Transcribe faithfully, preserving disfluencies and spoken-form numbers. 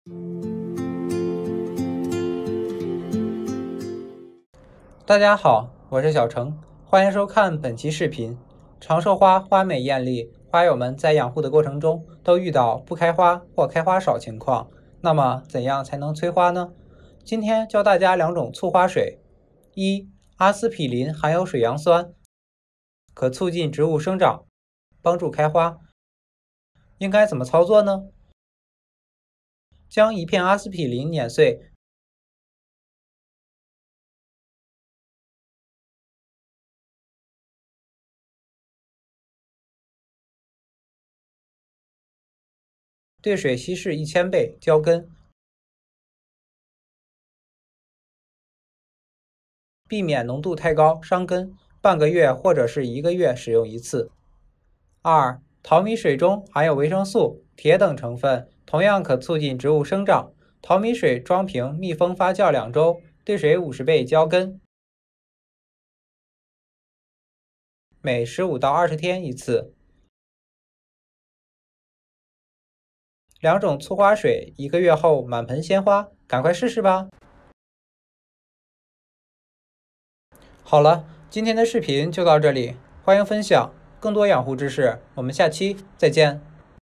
大家好，我是小程，欢迎收看本期视频。长寿花花美艳丽，花友们在养护的过程中都遇到不开花或开花少情况，那么怎样才能催花呢？今天教大家两种促花水。一、阿司匹林含有水杨酸，可促进植物生长，帮助开花。应该怎么操作呢？将一片阿司匹林碾碎，兑水稀释一千倍，浇根，避免浓度太高伤根，半个月或者是一个月使用一次。二、淘米水中含有维生素、铁等成分，同样可促进植物生长。淘米水装瓶密封发酵两周，兑水五十倍浇根，每十五到二十天一次。两种促花水，一个月后满盆鲜花，赶快试试吧！好了，今天的视频就到这里，欢迎分享更多养护知识，我们下期再见。